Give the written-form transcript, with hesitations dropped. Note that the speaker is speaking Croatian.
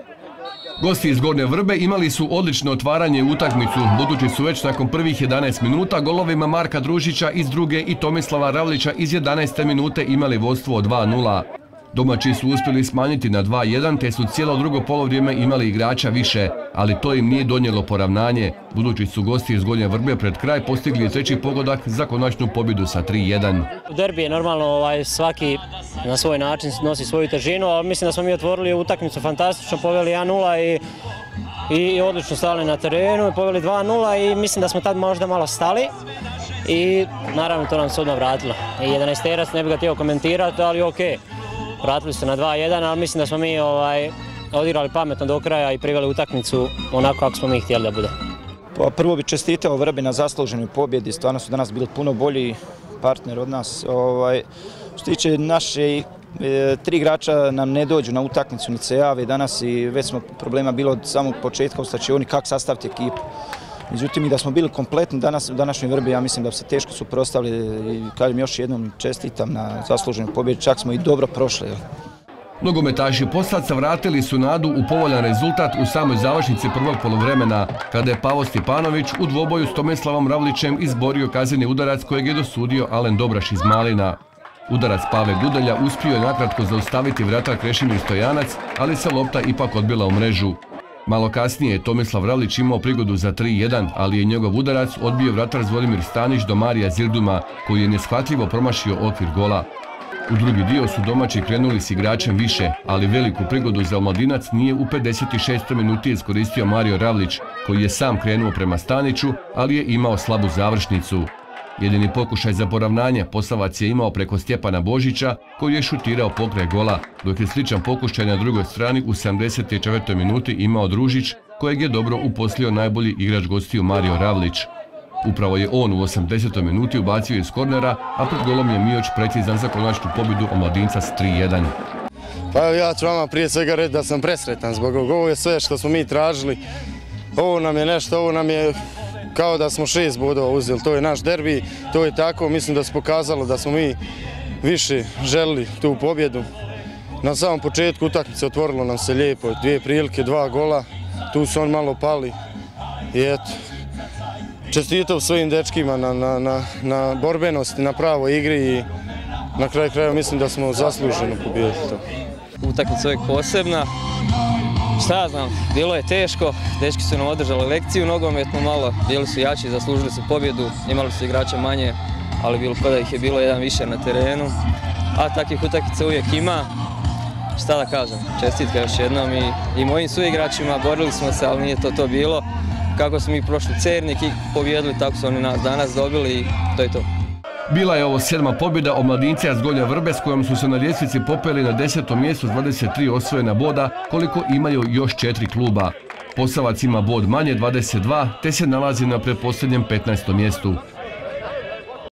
Gosti iz Gornje Vrbe imali su odlično otvaranje u utakmicu, budući su već nakon prvih 11 minuta golovima Marka Družića iz druge i Tomislava Ravlića iz 11. minute imali vodstvo od 2:0. Domaći su uspjeli smanjiti na 2:1 te su cijelo drugo polovrijeme imali igrača više, ali to im nije donijelo poravnanje, budući su gosti iz Gornje Vrbe pred kraj postigli treći pogodak za konačnu pobjedu sa 3:1. U derbi je normalno svaki na svoj način nosi svoju težinu, ali mislim da smo mi otvorili utakmicu fantastično, poveli 1:0 i odlično stali na terenu i poveli 2:0 i mislim da smo tad možda malo stali i naravno to nam se odmah vratilo. I 11-terac ne bih ga htio komentirati, ali ok. Vratili se na 2:1, ali mislim da smo mi odigrali pametno do kraja i priveli utakmicu onako kako smo mi htjeli da bude. Pa prvo bih čestitao Vrbi na zasluženoj pobjedi, stvarno su danas bili puno bolji partner od nas. Što se tiče naše 3 igrača nam ne dođu na utakmicu, niti se jave danas i već smo problema bilo od samog početka u slačioni kako sastaviti ekipu. Međutim, i da smo bili kompletni danas u današnjoj Vrbi, ja mislim da bi se teško suprotstavili i kažem još jednom čestitam na zasluženoj pobjedi, čak smo i dobro prošli. Nogometaši Posavca vratili su nadu u povoljan rezultat u samoj završnici prvog poluvremena, kada je Pavo Stipanović u dvoboju s Tomislavom Ravlićem izborio kazneni udarac kojeg je dosudio Alen Dobraš iz Malina. Udarac Pave Gudelja uspio je nakratko zaustaviti vratar Krešimir Stojanac, ali se lopta ipak odbila u mrežu. Malo kasnije je Tomislav Ravlić imao prigodu za 3:1, ali je njegov udarac odbio vratar Zvonimir Stanić do Marija Zirduma, koji je neshvatljivo promašio okvir gola. U drugi dio su domaći krenuli s igračem više, ali veliku prigodu za Omladinac nije u 56. minuti iskoristio Mario Ravlić, koji je sam krenuo prema Staniću, ali je imao slabu završnicu. Jedini pokušaj za poravnanje Posavac je imao preko Stjepana Božića, koji je šutirao pokraj gola, dok je sličan pokušaj na drugoj strani u 74. minuti imao Družić, kojeg je dobro uposlio najbolji igrač gostiju Mario Ravlić. Upravo je on u 80. minuti ubacio iz kornera, a pred golom je Mioć precizan za konačnu pobjedu Omladinca s 3:1. Pa ja ću vama prije svega reći da sam presretan zbog ovoga. Ovo je sve što smo mi tražili. Ovo nam je nešto, ovo nam je kao da smo 6 bodova uzeli. To je naš derbi, to je tako. Mislim da se pokazalo da smo mi više želili tu pobjedu. Na samom početku utakmice otvorilo nam se lijepo. 2 prilike, 2 gola. Tu su oni malo pali. I eto. Čestitao svojim dečkima na borbenosti, na pravoj igri i na kraju kraja mislim da smo zasluženo pobijedili to. Utakmica je posebna. Šta ja znam, bilo je teško, dečki su nam održali lekciju nogometnu malo, bili su jači, zaslužili su pobjedu, imali su igrača manje, ali bilo da ih je bilo jedan više na terenu. A takvih utakmica uvijek ima. Šta da kažem, čestitka još jednom i mojim suigračima, borili smo se, ali nije to bilo. Kako smo mi prošli Cernik i pobjedili, tako su oni nas danas dobili i to je to. Bila je ovo 7. pobjeda Omladinca iz Gornje Vrbe s kojom su se na ljestvici popeli na 10. mjestu s 23 osvojena boda, koliko imaju još 4 kluba. Posavac ima bod manje 22 te se nalazi na pretposljednjem 15. mjestu.